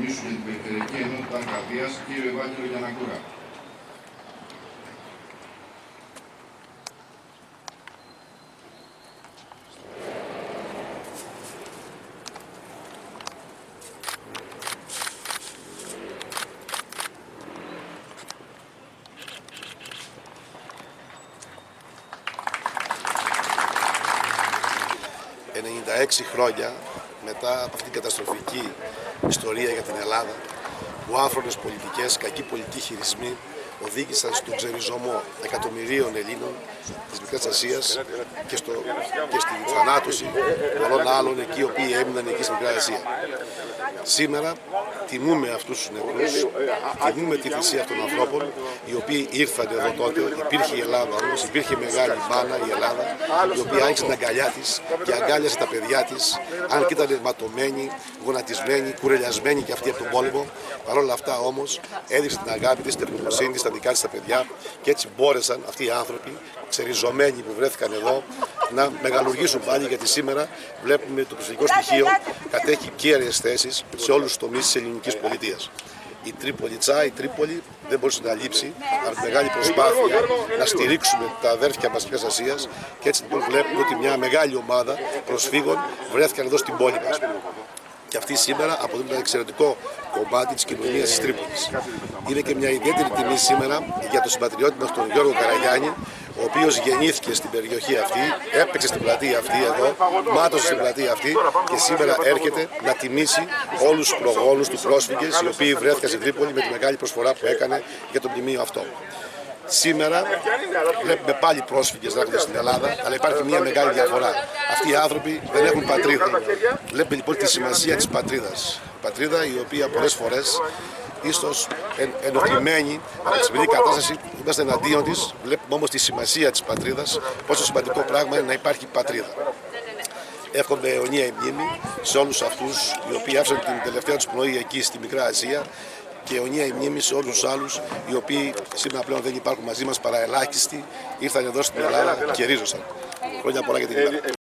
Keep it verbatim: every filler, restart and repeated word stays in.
Νομίσου για την Περιφερειακή Ενότητα Αγκαδίας, κύριο Ευάγγελο Γιαννακούρα. ενενήντα έξι χρόνια μετά από αυτήν την καταστροφική ιστορία για την Ελλάδα, που άφρονες πολιτικές, κακοί πολιτικοί χειρισμοί οδήγησαν στον ξεριζωμό εκατομμυρίων Ελλήνων της Μικράς Ασίας και, στο, και στην θανάτωση πολλών άλλων εκεί οι οποίοι έμειναν εκεί στην Μικρά Ασία. Σήμερα τιμούμε αυτούς τους νεκρούς, τιμούμε τη θυσία αυτών των ανθρώπων, οι οποίοι ήρθαν εδώ τότε. Υπήρχε η Ελλάδα όμως, υπήρχε μεγάλη μάνα η Ελλάδα, η οποία άνοιξε την αγκαλιά της και αγκάλιασε τα παιδιά της, αν και ήταν ματωμένοι, γονατισμένοι, κουρελιασμένοι και αυτοί από τον πόλεμο. Παρ' όλα αυτά όμως έδειξε την αγάπη της, την ευγνωμοσύνη της, τα δικά της τα παιδιά, και έτσι μπόρεσαν αυτοί οι άνθρωποι, ξεριζωμένοι που βρέθηκαν εδώ, να μεγαλουργήσουν πάλι, γιατί σήμερα βλέπουμε το προσφυγικό στοιχείο κατέχει κέρυες θέσεις σε όλους τους τομείς της ελληνικής πολιτείας. Η Τρίπολιτσα, η Τρίπολη δεν μπορούσε να λείψει από τη μεγάλη προσπάθεια να στηρίξουμε τα αδέρφια μας της Ασίας, και έτσι λοιπόν βλέπουμε ότι μια μεγάλη ομάδα προσφύγων βρέθηκαν εδώ στην πόλη μας. Και αυτοί σήμερα αποτελούν ένα εξαιρετικό κομμάτι της κοινωνίας της Τρίπολης. Είναι και μια ιδιαίτερη τιμή σήμερα για τον συμπατριώτη μας τον Γιώργο Καραγιάννη, ο οποίος γεννήθηκε στην περιοχή αυτή, έπαιξε στην πλατεία αυτή εδώ, μάτωσε στην πλατεία αυτή και σήμερα έρχεται να τιμήσει όλους τους προγόνους του πρόσφυγες, οι οποίοι βρέθηκαν στην Τρίπολη με τη μεγάλη προσφορά που έκανε για το μνημείο αυτό. Σήμερα βλέπουμε πάλι πρόσφυγες να έρχονται στην Ελλάδα, αλλά υπάρχει μια μεγάλη διαφορά. Αυτοί οι άνθρωποι δεν έχουν πατρίδα. Βλέπουμε λοιπόν τη σημασία της πατρίδας. Πατρίδα η οποία πολλές φορές, ίσως εν, ενοχλημένοι από τη σημερινή κατάσταση, είμαστε εναντίον της. Βλέπουμε όμως τη σημασία της πατρίδας, πόσο σημαντικό πράγμα είναι να υπάρχει πατρίδα. Εύχομαι αιωνία η μνήμη σε όλους αυτούς οι οποίοι άφησαν την τελευταία τους πνοή εκεί στη Μικρά Ασία, και αιωνία η μνήμη σε όλους τους άλλους οι οποίοι σήμερα πλέον δεν υπάρχουν μαζί μας παρά ελάχιστοι, ήρθαν εδώ στην Ελλάδα και ρίζωσαν. Χρόνια πολλά για την Ελλάδα.